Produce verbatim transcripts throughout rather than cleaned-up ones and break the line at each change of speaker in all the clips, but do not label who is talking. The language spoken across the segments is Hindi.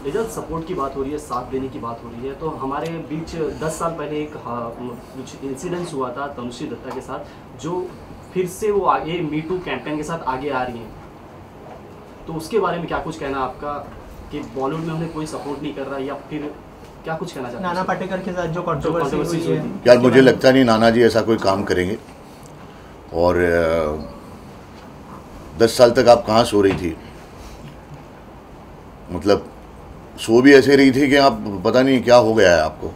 एजाज, सपोर्ट की बात हो रही है, साथ देने की बात हो रही है, तो हमारे बीच दस साल पहले एक कुछ इंसिडेंट्स हुआ था तनुश्री दत्ता के साथ, जो फिर से वो आगे मी टू कैंपेन के साथ आगे आ रही हैं, तो उसके बारे में क्या कुछ कहना आपका कि बॉलीवुड में उन्हें कोई सपोर्ट नहीं कर रहा, या फिर क्या कुछ कहना चाहते हैं
नाना पाटेकर के साथ जो कंट्रोवर्सी हुई है?
यार मुझे लगता नहीं नाना जी ऐसा कोई काम करेंगे। और दस साल तक आप कहाँ सो रही थी? मतलब सो भी ऐसे रही थी कि आप पता नहीं क्या हो गया है आपको।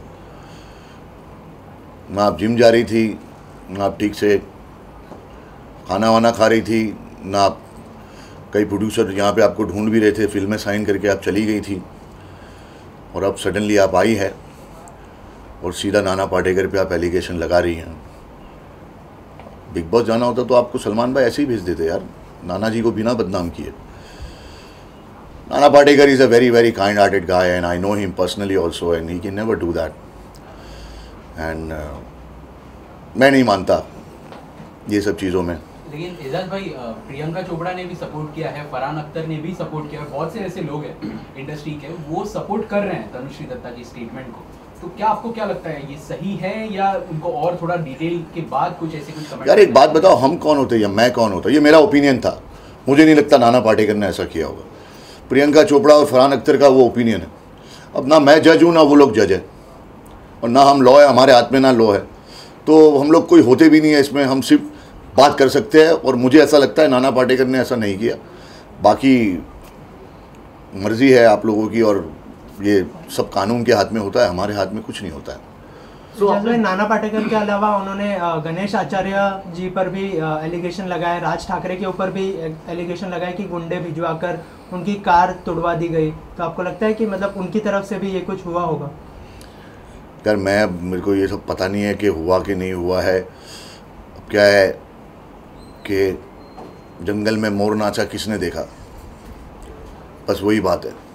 ना आप जिम जा रही थी, ना आप ठीक से खाना वाना खा रही थी, ना आप कई प्रोड्यूसर यहाँ पे आपको ढूंढ भी रहे थे, फिल्में साइन करके आप चली गई थी, और अब सडनली आप आई है और सीधा नाना पाटेकर पे आप एलिगेशन लगा रही हैं। बिग बॉस जाना होता तो आपको सलमान भाई ऐसे ही भेज देते यार, नाना जी को बिना बदनाम किए। Nana Patekar is a very very kind hearted guy and I know him personally also and he can never do that. And मैं नहीं मानता ये सब चीज़ों में।
लेकिन एजाज भाई, प्रियंका चोपड़ा ने भी सपोर्ट किया है, फरहान अख्तर ने भी सपोर्ट किया है, बहुत से ऐसे लोग हैं इंडस्ट्री के, वो सपोर्ट कर रहे हैं तनुश्री दत्ता की स्टेटमेंट को। तो क्या आपको क्या लगता है, ये सही है या उनको और थोड़ा डिटेल के बाद कुछ ऐसे कुछ कमेंट?
यार एक बात बताओ, हम कौन होते या मैं कौन होता? ये मेरा ओपिनियन था, मुझे नहीं लगता नाना पाटेकर ने ऐसा किया होगा। प्रियंका चोपड़ा और फरहान अख्तर का वो ओपिनियन है। अब ना मैं जज हूँ ना वो लोग जज है, और ना हम लॉ है, हमारे हाथ में ना लॉ है, तो हम लोग कोई होते भी नहीं है इसमें, हम सिर्फ बात कर सकते हैं। और मुझे ऐसा लगता है नाना पाटेकर ने ऐसा नहीं किया। बाकी मर्जी है आप लोगों की, और ये सब कानून के हाथ में होता है, हमारे हाथ में कुछ नहीं होता है।
तो so, नाना पाटेकर के अलावा उन्होंने गणेश आचार्य जी पर भी एलिगेशन लगाया, राज ठाकरे के ऊपर भी एलिगेशन लगाया कि गुंडे भिजवा कर उनकी कार तोड़वा दी गई। तो आपको लगता है कि मतलब उनकी तरफ से भी ये कुछ हुआ होगा?
यार मैं मेरे को ये सब पता नहीं है कि हुआ कि नहीं हुआ है। अब क्या है कि जंगल में मोर नाचा किसने देखा, बस वही बात है।